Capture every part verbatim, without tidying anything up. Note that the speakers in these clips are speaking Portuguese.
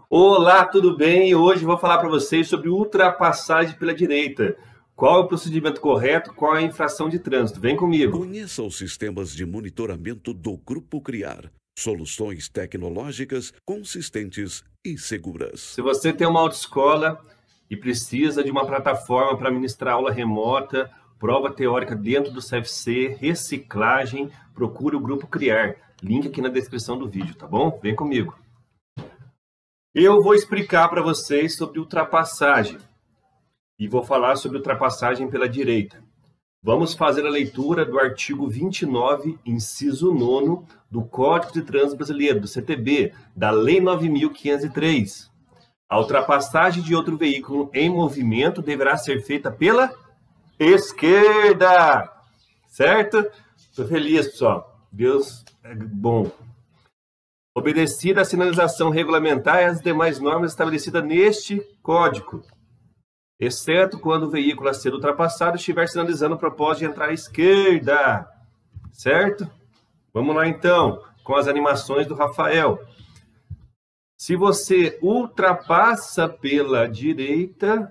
Olá, tudo bem? Hoje vou falar para vocês sobre ultrapassagem pela direita. Qual é o procedimento correto? Qual é a infração de trânsito? Vem comigo. Conheça os sistemas de monitoramento do Grupo Criar. Soluções tecnológicas consistentes e seguras. Se você tem uma autoescola e precisa de uma plataforma para ministrar aula remota, prova teórica dentro do C F C, reciclagem, procure o Grupo Criar. Link aqui na descrição do vídeo, tá bom? Vem comigo. Eu vou explicar para vocês sobre ultrapassagem e vou falar sobre ultrapassagem pela direita. Vamos fazer a leitura do artigo vinte e nove, inciso nono, do Código de Trânsito Brasileiro, do C T B, da Lei nove mil quinhentos e três. A ultrapassagem de outro veículo em movimento deverá ser feita pela esquerda. Certo? Estou feliz, pessoal. Deus é bom. Obedecida a sinalização regulamentar e as demais normas estabelecidas neste Código, exceto quando o veículo a ser ultrapassado estiver sinalizando o propósito de entrar à esquerda. Certo? Vamos lá, então, com as animações do Rafael. Se você ultrapassa pela direita,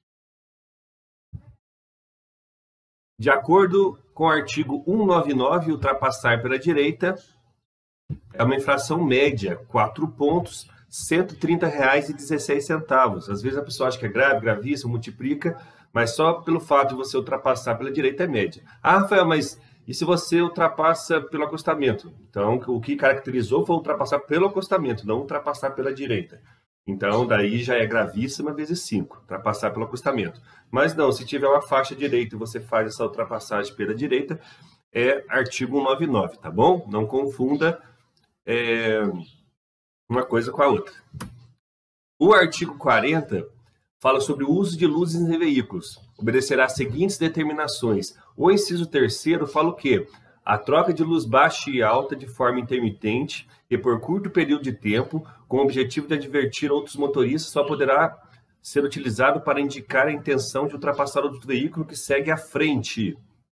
de acordo com o artigo cento e noventa e nove, ultrapassar pela direita é uma infração média, quatro pontos, cento e trinta reais e dezesseis centavos. Às vezes a pessoa acha que é grave, gravíssimo, multiplica, mas só pelo fato de você ultrapassar pela direita é média. Ah, Rafael, mas e se você ultrapassa pelo acostamento? Então, o que caracterizou foi ultrapassar pelo acostamento, não ultrapassar pela direita. Então, daí já é gravíssima vezes cinco, ultrapassar pelo acostamento. Mas não, se tiver uma faixa direita e você faz essa ultrapassagem pela direita, é artigo cento e noventa e nove, tá bom? Não confunda é, uma coisa com a outra. O artigo quarenta fala sobre o uso de luzes em veículos. Obedecerá às seguintes determinações. O inciso terceiro fala o quê? A troca de luz baixa e alta de forma intermitente e por curto período de tempo, com o objetivo de advertir outros motoristas, só poderá ser utilizado para indicar a intenção de ultrapassar outro veículo que segue à frente.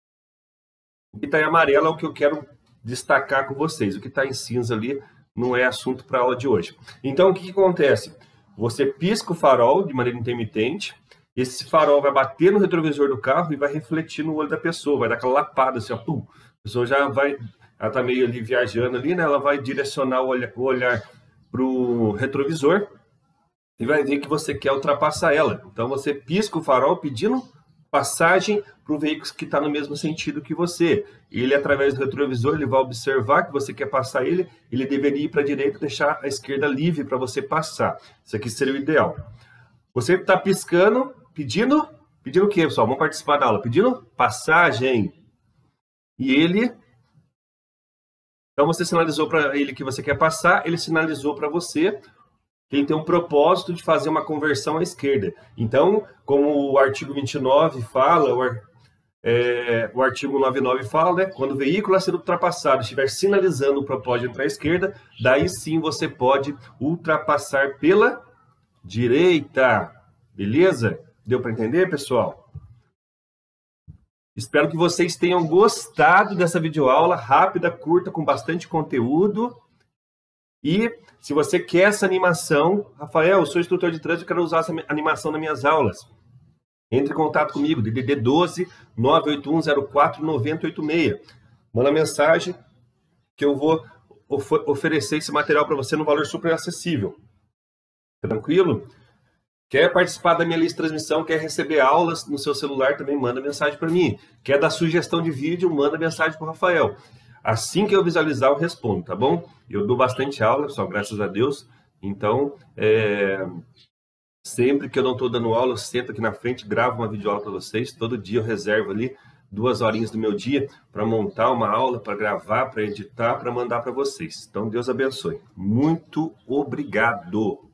O que está em amarelo é o que eu quero destacar com vocês. O que está em cinza ali não é assunto para a aula de hoje. Então, o que, que acontece? Você pisca o farol de maneira intermitente, esse farol vai bater no retrovisor do carro e vai refletir no olho da pessoa, vai dar aquela lapada assim, ó, pum. A pessoa já vai, ela está meio ali viajando ali, né? Ela vai direcionar o olhar, o olhar para o retrovisor e vai ver que você quer ultrapassar ela. Então, você pisca o farol pedindo passagem para o veículo que está no mesmo sentido que você. Ele, através do retrovisor, ele vai observar que você quer passar ele, ele deveria ir para a direita e deixar a esquerda livre para você passar. Isso aqui seria o ideal. Você está piscando, pedindo, pedindo o quê, pessoal? Vamos participar da aula. Pedindo passagem. E ele... Então, você sinalizou para ele que você quer passar, ele sinalizou para você que ele tem um propósito de fazer uma conversão à esquerda. Então, como o artigo vinte e nove fala, o, é, o artigo noventa e nove fala, né, quando o veículo a ser ultrapassado estiver sinalizando o propósito de entrar à esquerda, daí sim você pode ultrapassar pela direita. Beleza? Deu para entender, pessoal? Espero que vocês tenham gostado dessa videoaula rápida, curta, com bastante conteúdo. E se você quer essa animação, Rafael, eu sou instrutor de trânsito e quero usar essa animação nas minhas aulas. Entre em contato comigo, D D D doze, nove oito um zero quatro, nove zero oito seis. Manda mensagem que eu vou of oferecer esse material para você no valor super acessível. Tranquilo? Quer participar da minha lista de transmissão, quer receber aulas no seu celular, também manda mensagem para mim. Quer dar sugestão de vídeo, manda mensagem para o Rafael. Assim que eu visualizar, eu respondo, tá bom? Eu dou bastante aula, pessoal, graças a Deus. Então, é... sempre que eu não estou dando aula, eu sento aqui na frente, gravo uma videoaula para vocês. Todo dia eu reservo ali duas horinhas do meu dia para montar uma aula, para gravar, para editar, para mandar para vocês. Então, Deus abençoe. Muito obrigado!